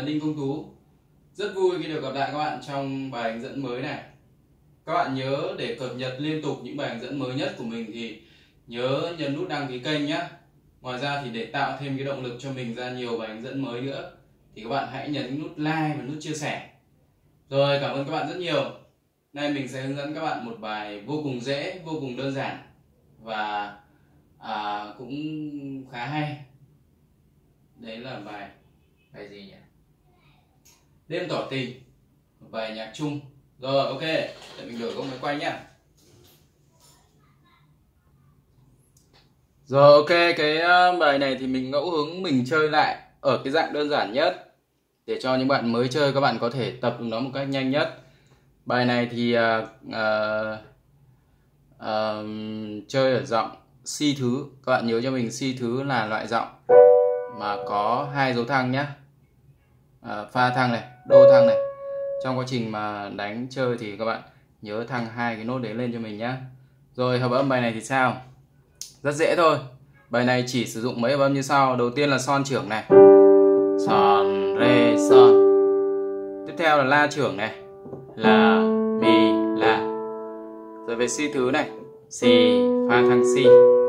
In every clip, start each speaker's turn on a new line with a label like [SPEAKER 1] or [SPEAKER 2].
[SPEAKER 1] Đinh Công Tú. Rất vui khi được gặp lại các bạn trong bài hướng dẫn mới này. Các bạn nhớ để cập nhật liên tục những bài hướng dẫn mới nhất của mình thì nhớ nhấn nút đăng ký kênh nhé. Ngoài ra thì để tạo thêm cái động lực cho mình ra nhiều bài hướng dẫn mới nữa thì các bạn hãy nhấn nút like và nút chia sẻ. Rồi, cảm ơn các bạn rất nhiều. Nay mình sẽ hướng dẫn các bạn một bài vô cùng dễ, vô cùng đơn giản và cũng khá hay. Đấy là bài gì nhỉ? Đêm tỏ tình, một bài nhạc chung. Rồi, ok, để mình đổi góc máy quay nhá. Rồi, ok, cái bài này thì mình ngẫu hứng mình chơi lại ở cái dạng đơn giản nhất để cho những bạn mới chơi các bạn có thể tập được nó một cách nhanh nhất. Bài này thì chơi ở giọng Si thứ. Các bạn nhớ cho mình Si thứ là loại giọng mà có 2 dấu thăng nhé, pha thăng này, đô thăng này. Trong quá trình mà đánh chơi thì các bạn nhớ thăng 2 cái nốt đấy lên cho mình nhé. Rồi, hợp âm bài này thì sao? Rất dễ thôi. Bài này chỉ sử dụng mấy hợp âm như sau. Đầu tiên là son trưởng này, son rê son. Tiếp theo là la trưởng này, là mi la. Rồi về si thứ này, si pha thăng si.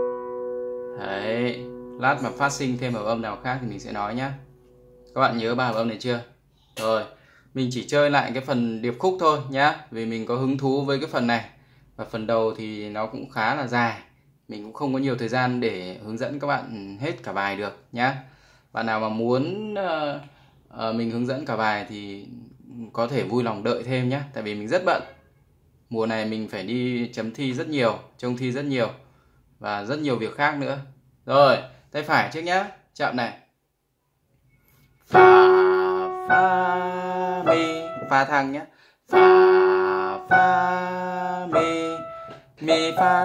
[SPEAKER 1] Đấy, lát mà phát sinh thêm hợp âm nào khác thì mình sẽ nói nhé. Các bạn nhớ ba hợp âm này chưa? Rồi, mình chỉ chơi lại cái phần điệp khúc thôi nhá, vì mình có hứng thú với cái phần này. Và phần đầu thì nó cũng khá là dài, mình cũng không có nhiều thời gian để hướng dẫn các bạn hết cả bài được nhá. Bạn nào mà muốn mình hướng dẫn cả bài thì có thể vui lòng đợi thêm nhé, tại vì mình rất bận. Mùa này mình phải đi chấm thi rất nhiều, trông thi rất nhiều và rất nhiều việc khác nữa. Rồi, tay phải trước nhá, chậm này. Fa fa mi, pha thăng nhé. Fa fa mi fa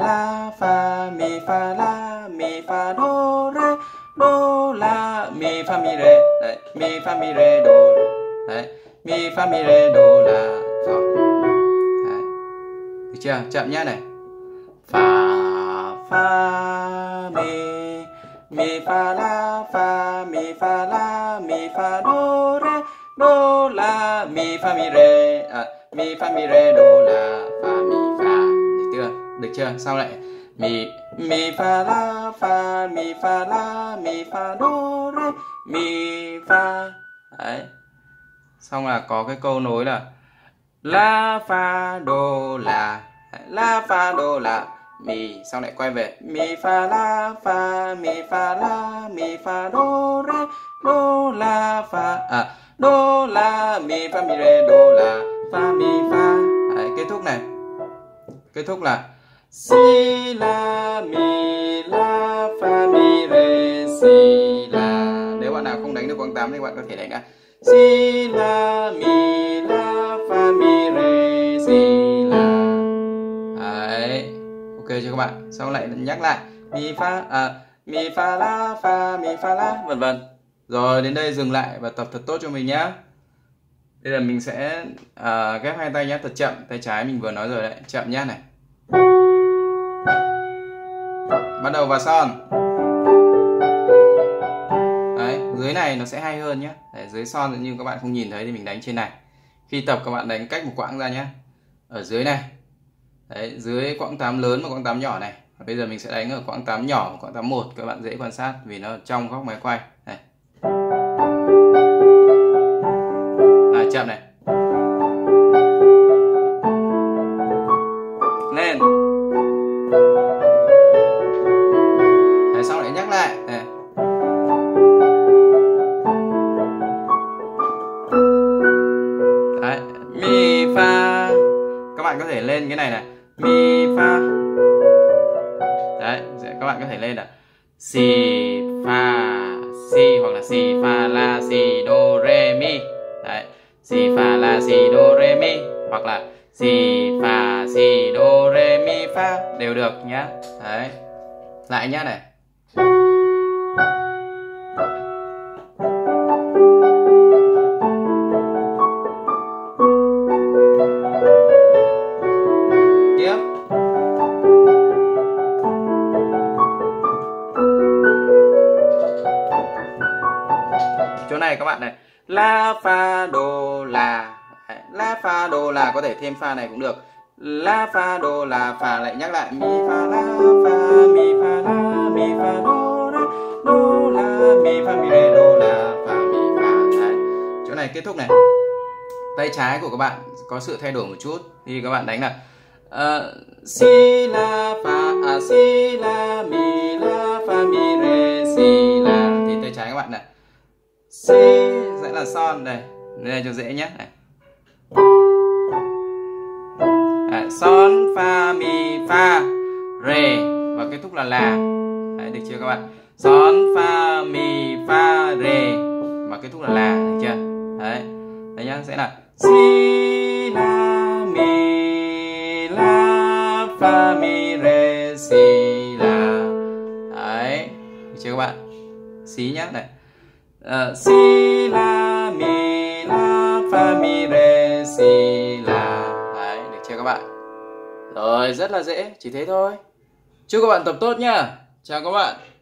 [SPEAKER 1] la mi fa do la mi fa mi re. Đấy, mi fa mi re do. Đấy, mi fa mi re do la. Rồi. Đấy. Được chưa? Chậm nhá này. Fa fa mi fa la mi fa do la mi fa mi re, mi fa mi re do la fa mi fa. Được chưa? Được chưa? Sau lại mi fa la mi fa do re mi fa. Đấy. Xong là có cái câu nối là la fa do la, la fa do la mi. Xong lại quay về mi fa la mi fa do re do la fa, do la mi fa mi re do la fa mi fa. Đấy, kết thúc này. Kết thúc là si la mi la fa mi re si la. Nếu bạn nào không đánh được quãng 8 thì bạn có thể đánh si la mi la fa mi re si la. Đấy, ok chưa các bạn? Sau lại nhắc lại mi fa la vân vân. Rồi, đến đây dừng lại và tập thật tốt cho mình nhé. Đây là mình sẽ ghép hai tay nhé, thật chậm. Tay trái mình vừa nói rồi đấy, chậm nhé này. Bắt đầu vào son. Đấy, dưới này nó sẽ hay hơn nhé. Đấy, dưới son như các bạn không nhìn thấy thì mình đánh trên này. Khi tập các bạn đánh cách một quãng ra nhé. Ở dưới này. Đấy, dưới quãng 8 lớn và quãng 8 nhỏ này. Và bây giờ mình sẽ đánh ở quãng 8 nhỏ và quãng 8 1. Các bạn dễ quan sát vì nó trong góc máy quay. Này. Chậm này. Lên. Đấy, xong lại nhắc lại. Này. Đấy, mi fa. Các bạn có thể lên cái này này, mi fa. Đấy, các bạn có thể lên là si fa si hoặc là si fa la si do re mi. Đấy, si fa la si do re mi hoặc là si fa si do re mi fa đều được nhá. Đấy, lại nhá này. Chỗ này các bạn này, La fa đô la. Đấy, la fa đô la, có thể thêm pha này cũng được. La fa đô la, fa lại nhắc lại mi fa la fa mi fa la mi fa đô la mi fa mi re đô la fa mi fa. Đấy, chỗ này kết thúc này. Tay trái của các bạn có sự thay đổi một chút, thì các bạn đánh là si la fa si la mi fa mi re si la, thì tay trái các bạn này si sẽ là son đây, đây cho dễ nhé. Đấy, son fa mi fa re và kết thúc là la. Đấy, được chưa các bạn? Son fa mi fa re và kết thúc là la, được chưa? Đấy, đây nhá, sẽ là si la mi la fa mi re si la. Đấy, được chưa các bạn? Si nhá, này si la mi la fa mi re si la. Đấy, được chưa các bạn? Rồi, rất là dễ, chỉ thế thôi. Chúc các bạn tập tốt nhá. Chào các bạn.